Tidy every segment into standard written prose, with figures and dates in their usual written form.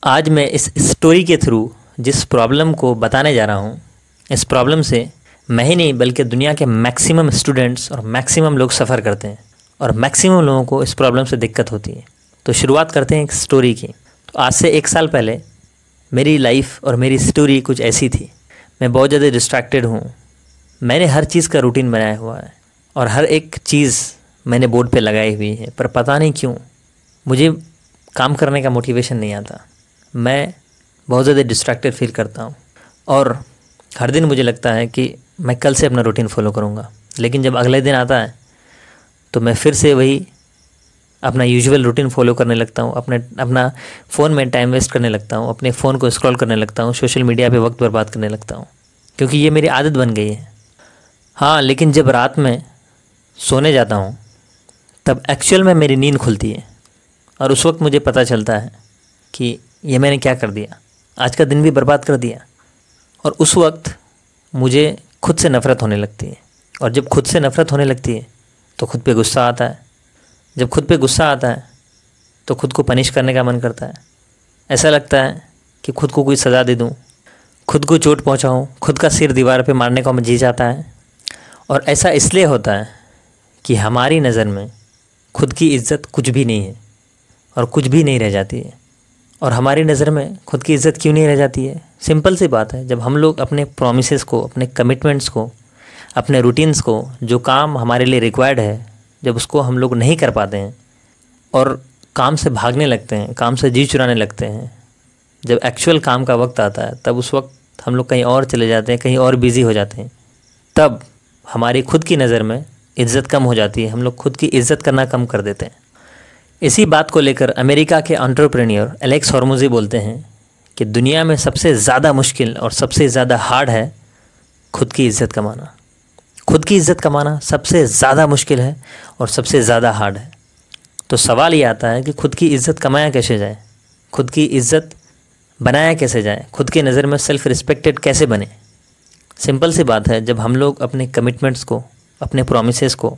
आज मैं इस स्टोरी के थ्रू जिस प्रॉब्लम को बताने जा रहा हूँ, इस प्रॉब्लम से मैं ही नहीं बल्कि दुनिया के मैक्सिमम स्टूडेंट्स और मैक्सिमम लोग सफ़र करते हैं और मैक्सिमम लोगों को इस प्रॉब्लम से दिक्कत होती है। तो शुरुआत करते हैं एक स्टोरी की। तो आज से 1 साल पहले मेरी लाइफ और मेरी स्टोरी कुछ ऐसी थी। मैं बहुत ज़्यादा डिस्ट्रैक्टेड हूँ। मैंने हर चीज़ का रूटीन बनाया हुआ है और हर एक चीज़ मैंने बोर्ड पे लगाई हुई है, पर पता नहीं क्यों मुझे काम करने का मोटिवेशन नहीं आता। मैं बहुत ज़्यादा डिस्ट्रैक्टेड फील करता हूँ और हर दिन मुझे लगता है कि मैं कल से अपना रूटीन फॉलो करूँगा, लेकिन जब अगले दिन आता है तो मैं फिर से वही अपना यूजुअल रूटीन फॉलो करने लगता हूँ। अपना फ़ोन में टाइम वेस्ट करने लगता हूँ, अपने फ़ोन को स्क्रॉल करने लगता हूँ, सोशल मीडिया पे वक्त बर्बाद करने लगता हूँ, क्योंकि ये मेरी आदत बन गई है। हाँ, लेकिन जब रात में सोने जाता हूँ तब एक्चुअल में मेरी नींद खुलती है और उस वक्त मुझे पता चलता है कि ये मैंने क्या कर दिया, आज का दिन भी बर्बाद कर दिया। और उस वक्त मुझे खुद से नफ़रत होने लगती है और जब खुद से नफ़रत होने लगती है तो खुद पे गुस्सा आता है। जब खुद पे गुस्सा आता है तो खुद को पनिश करने का मन करता है। ऐसा लगता है कि खुद को कोई सज़ा दे दूँ, खुद को चोट पहुँचाऊँ, खुद का सिर दीवार पे मारने का जी जाता है। और ऐसा इसलिए होता है कि हमारी नज़र में खुद की इज़्ज़त कुछ भी नहीं है और कुछ भी नहीं रह जाती है। और हमारी नज़र में खुद की इज़्ज़त क्यों नहीं रह जाती है? सिंपल सी बात है, जब हम लोग अपने प्रॉमिसेस को, अपने कमिटमेंट्स को, अपने रूटीन्स को, जो काम हमारे लिए रिक्वायर्ड है, जब उसको हम लोग नहीं कर पाते हैं और काम से भागने लगते हैं, काम से जी चुराने लगते हैं, जब एक्चुअल काम का वक्त आता है तब उस वक्त हम लोग कहीं और चले जाते हैं, कहीं और बिज़ी हो जाते हैं, तब हमारी खुद की नज़र में इज़्ज़त कम हो जाती है। हम लोग खुद की इज़्ज़त करना कम कर देते हैं। इसी बात को लेकर अमेरिका के एंटरप्रेन्योर एलेक्स हॉर्मोज़ी बोलते हैं कि दुनिया में सबसे ज़्यादा मुश्किल और सबसे ज़्यादा हार्ड है खुद की इज़्ज़त कमाना। खुद की इज़्ज़त कमाना सबसे ज़्यादा मुश्किल है और सबसे ज़्यादा हार्ड है। तो सवाल ये आता है कि खुद की इज़्ज़त कमाया कैसे जाए, खुद की इज़्ज़त बनाया कैसे जाए, खुद की नज़र में सेल्फ़ रिस्पेक्टेड कैसे बने। सिंपल सी बात है, जब हम लोग अपने कमिटमेंट्स को, अपने प्रॉमिसेस को,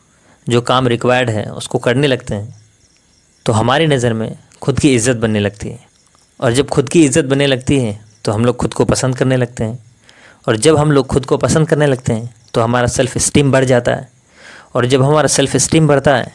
जो काम रिक्वायर्ड है उसको करने लगते हैं तो हमारी नज़र में खुद की इज़्ज़त बनने लगती है। और जब खुद की इज़्ज़त बनने लगती है तो हम लोग खुद को पसंद करने लगते हैं और जब हम लोग खुद को पसंद करने लगते हैं तो हमारा सेल्फ़ इस्टीम बढ़ जाता है और जब हमारा सेल्फ़ इस्टीम बढ़ता है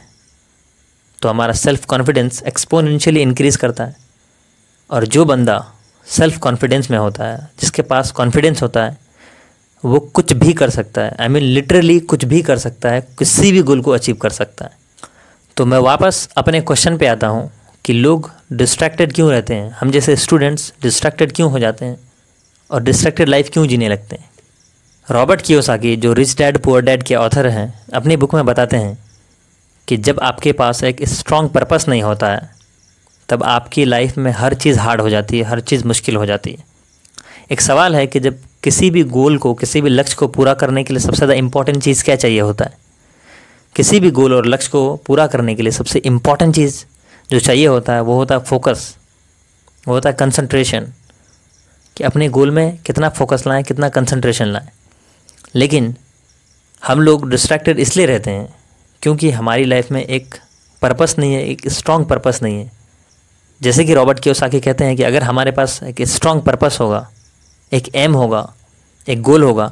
तो हमारा सेल्फ़ कॉन्फिडेंस एक्सपोनेंशियली इंक्रीज़ करता है। और जो बंदा सेल्फ़ कॉन्फिडेंस में होता है, जिसके पास कॉन्फिडेंस होता है, वो कुछ भी कर सकता है। आई मीन लिटरली कुछ भी कर सकता है, किसी भी गोल को अचीव कर सकता है। तो मैं वापस अपने क्वेश्चन पे आता हूँ कि लोग डिस्ट्रैक्टेड क्यों रहते हैं, हम जैसे स्टूडेंट्स डिस्ट्रैक्टेड क्यों हो जाते हैं और डिस्ट्रैक्टेड लाइफ क्यों जीने लगते हैं। रॉबर्ट कियोसाकी, जो रिच डैड पुअर डैड के ऑथर हैं, अपनी बुक में बताते हैं कि जब आपके पास एक स्ट्रॉन्ग पर्पस नहीं होता है तब आपकी लाइफ में हर चीज़ हार्ड हो जाती है, हर चीज़ मुश्किल हो जाती है। एक सवाल है कि जब किसी भी गोल को, किसी भी लक्ष्य को पूरा करने के लिए सबसे ज़्यादा इम्पॉर्टेंट चीज़ क्या चाहिए होता है? किसी भी गोल और लक्ष्य को पूरा करने के लिए सबसे इम्पॉर्टेंट चीज़ जो चाहिए होता है वो होता है फोकस, वो होता है कंसंट्रेशन, कि अपने गोल में कितना फोकस लाएं, कितना कंसंट्रेशन लाएं। लेकिन हम लोग डिस्ट्रैक्टेड इसलिए रहते हैं क्योंकि हमारी लाइफ में एक पर्पस नहीं है, एक स्ट्रॉन्ग पर्पस नहीं है। जैसे कि रॉबर्ट कियोसाकी कहते हैं कि अगर हमारे पास एक स्ट्रॉन्ग पर्पस होगा, एक एम होगा, एक गोल होगा,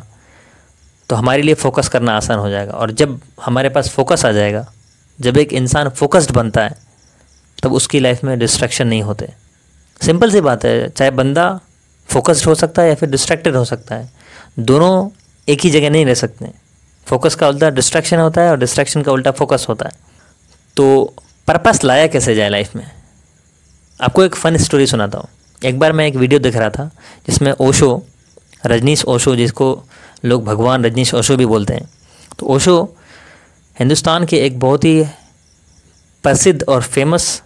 तो हमारे लिए फ़ोकस करना आसान हो जाएगा। और जब हमारे पास फोकस आ जाएगा, जब एक इंसान फोकस्ड बनता है तब उसकी लाइफ में डिस्ट्रैक्शन नहीं होते। सिंपल सी बात है, चाहे बंदा फोकस्ड हो सकता है या फिर डिस्ट्रैक्टेड हो सकता है, दोनों एक ही जगह नहीं रह सकते। फोकस का उल्टा डिस्ट्रैक्शन होता है और डिस्ट्रैक्शन का उल्टा फोकस होता है। तो पर्पस लाया कैसे जाए लाइफ में? आपको एक फ़न स्टोरी सुनाता हूँ। एक बार मैं एक वीडियो देख रहा था जिसमें ओशो, रजनीश ओशो, जिसको लोग भगवान रजनीश ओशो भी बोलते हैं, तो ओशो हिंदुस्तान के एक बहुत ही प्रसिद्ध और फेमस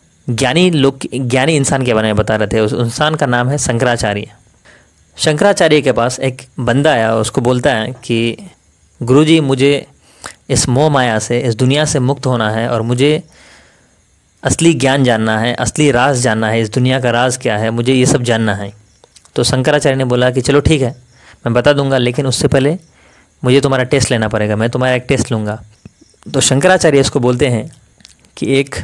ज्ञानी इंसान के बारे में बता रहे थे। उस इंसान का नाम है शंकराचार्य। शंकराचार्य के पास एक बंदा आया, उसको बोलता है कि गुरुजी, मुझे इस मोह माया से, इस दुनिया से मुक्त होना है और मुझे असली ज्ञान जानना है, असली राज जानना है, इस दुनिया का राज क्या है, मुझे ये सब जानना है। तो शंकराचार्य ने बोला कि चलो ठीक है, मैं बता दूंगा, लेकिन उससे पहले मुझे तुम्हारा टेस्ट लेना पड़ेगा, मैं तुम्हारा एक टेस्ट लूँगा। तो शंकराचार्य इसको बोलते हैं कि एक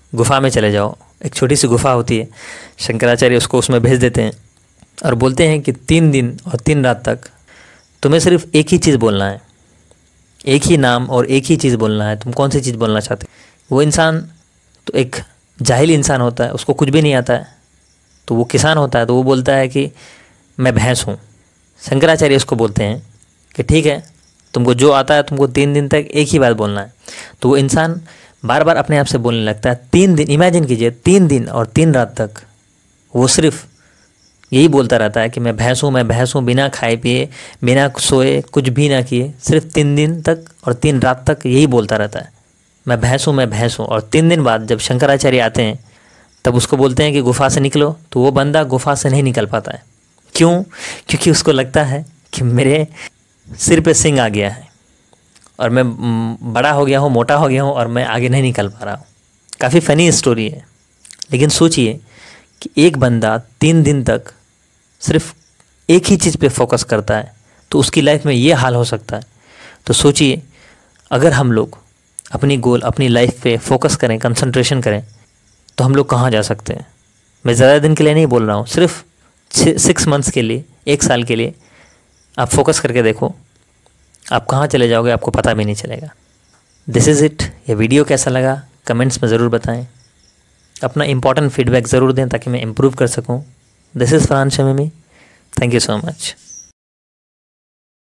गुफा में चले जाओ। एक छोटी सी गुफा होती है, शंकराचार्य उसको उसमें भेज देते हैं और बोलते हैं कि 3 दिन और 3 रात तक तुम्हें सिर्फ एक ही चीज़ बोलना है, एक ही नाम और एक ही चीज़ बोलना है। तुम कौन सी चीज़ बोलना चाहते हो? वो इंसान तो एक जाहिल इंसान होता है, उसको कुछ भी नहीं आता है, तो वो किसान होता है, तो वो बोलता है कि मैं भैंस हूँ। शंकराचार्य उसको बोलते हैं कि ठीक है, तुमको जो आता है तुमको 3 दिन तक एक ही बात बोलना है। तो वो इंसान बार बार अपने आप से बोलने लगता है। 3 दिन, इमेजिन कीजिए, 3 दिन और 3 रात तक वो सिर्फ यही बोलता रहता है कि मैं भैंस हूँ, मैं भैंस हूँ, बिना खाए पिए, बिना सोए, कुछ भी ना किए, सिर्फ 3 दिन तक और 3 रात तक यही बोलता रहता है, मैं भैंस हूँ, मैं भैंस हूँ। और 3 दिन बाद जब शंकराचार्य आते हैं तब उसको बोलते हैं कि गुफा से निकलो, तो वो बंदा गुफा से नहीं निकल पाता है। क्यों? क्योंकि उसको लगता है कि मेरे सिर पे सिंग आ गया है और मैं बड़ा हो गया हूँ, मोटा हो गया हूँ और मैं आगे नहीं निकल पा रहा हूँ। काफ़ी फ़नी स्टोरी है, लेकिन सोचिए कि एक बंदा 3 दिन तक सिर्फ एक ही चीज़ पे फोकस करता है तो उसकी लाइफ में ये हाल हो सकता है। तो सोचिए, अगर हम लोग अपनी गोल, अपनी लाइफ पे फोकस करें, कंसंट्रेशन करें, तो हम लोग कहाँ जा सकते हैं। मैं ज़्यादा दिन के लिए नहीं बोल रहा हूँ, सिर्फ 6 मंथ्स के लिए, 1 साल के लिए आप फोकस करके देखो, आप कहाँ चले जाओगे आपको पता भी नहीं चलेगा। This is it. ये वीडियो कैसा लगा कमेंट्स में ज़रूर बताएं, अपना इंपॉर्टेंट फीडबैक ज़रूर दें ताकि मैं इम्प्रूव कर सकूं। This is Farhan Shamimi, thank you so much.